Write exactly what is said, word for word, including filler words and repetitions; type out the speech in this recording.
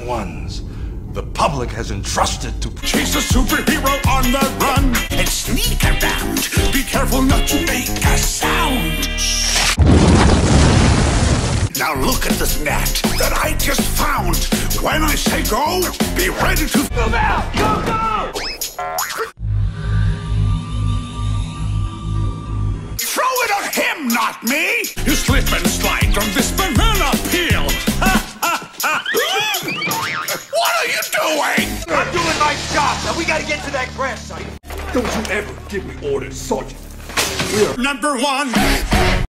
chosen ones the public has entrusted to chase a superhero on the run and sneak around. Be careful not to make a sound. Now look at this net that I just found. When I say go, be ready to move out. Go, go! Throw it on him, not me. You slip and slide on this banana peel. What are you doing? I'm doing my job. Now we gotta get to that crash site. Don't you ever give me orders, Sergeant. Number one.